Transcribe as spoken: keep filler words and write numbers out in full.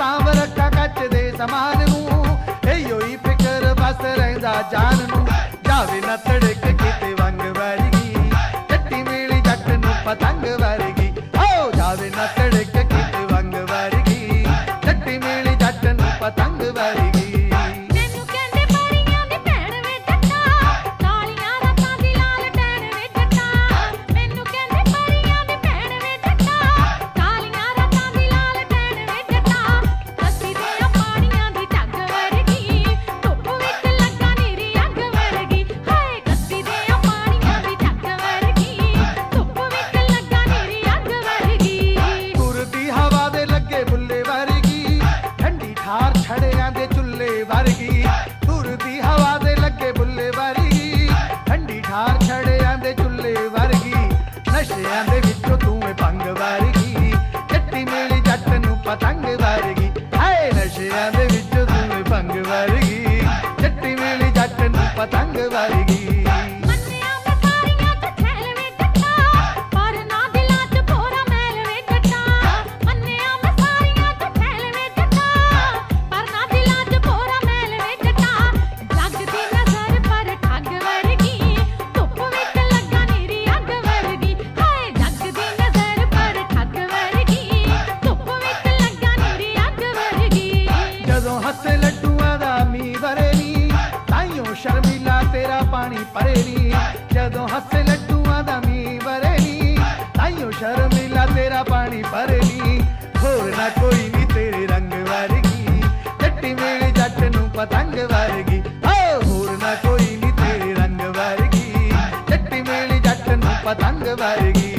ਸਾਂਭ ਰੱਖਾਂ ਕੱਚ ਦੇ ਸਮਾਨ ਨੂੰ, ਇਹੋ ਹੀ ਫਿਕਰ ਬਸ ਰਹਿੰਦਾ ਜਾਨ ਨੂੰ। ਜਾਵੇ ਨਾ ਤੜਕ ਕਿਤੇ ਵੰਗ ਵਰਗੀ, ਜੱਟੀ ਮਿਲੀ ਜੱਟ ਨੂੰ ਪਤੰਗ ਵਰਗੀ। ਹੋ ਜਾਵੇ ਨਾ ਤੜਕ ਕਿਤੇ ਵੰਗ ਵਰਗੀ, ਜੱਟੀ ਮਿਲੀ ਜੱਟ ਨੂੰ ਪਤੰਗ ਵਰਗੀ। ਛੜਿਆਂ ਦੇ ਚੁੱਲੇ ਵਰਗੀ, ਤੁਰਦੀ ਹਵਾ ਦੇ ਲੱਗੇ ਬੁੱਲੇ ਵਰਗੀ, ਠੰਡੀ ਠਾਰ ਛੜਿਆਂ ਦੇ ਚੁੱਲੇ ਵਰਗੀ। ਨਸ਼ਿਆਂ ਦੇ ਵਿੱਚੋਂ ਤੂੰ ਏ ਭੰਗ ਵਰਗੀ, ਜੱਟੀ ਮਿਲੀ ਜੱਟ ਨੂੰ ਪਤੰਗ ਵਰਗੀ। ਹਾਏ ਨਸ਼ਿਆਂ ਦੇ ਵਿੱਚੋਂ ਤੂੰ ਏ ਭੰਗ ਵਰਗੀ, ਜੱਟੀ ਮਿਲੀ ਜੱਟ ਨੂੰ ਪਤੰਗ ਵਰਗੀ। ਜਦੋਂ ਹੱਸੇ ਲੱਡੂਆਂ ਦਾ ਮੀਂਹ ਵਰੇ ਨੀ, ਤਾਈਓ ਸ਼ਰਮੀਲਾ ਤੇਰਾ ਪਾਣੀ ਭਰੇ ਨੀ। ਜਦੋਂ ਹੱਸੇ ਲੱਡੂਆਂ ਦਾ ਮੀਂਹ ਵਰੇ ਨੀ, ਤਾਈਓ ਸ਼ਰਮੀਲਾ ਤੇਰਾ ਪਾਣੀ ਭਰੇ ਨੀ। ਹੋਰ ਨਾ ਕੋਈ ਨੀ ਤੇਰੇ ਰੰਗ ਵਰਗੀ, ਜੱਟੀ ਮਿਲੀ ਜੱਟ ਨੂੰ ਪਤੰਗ ਵਰਗੀ। ਹੋ ਹੋਰ ਨਾ ਕੋਈ ਨੀ ਤੇਰੇ ਰੰਗ ਵਰਗੀ, ਜੱਟੀ ਮਿਲੀ ਜੱਟ ਨੂੰ ਪਤੰਗ ਵਰਗੀ।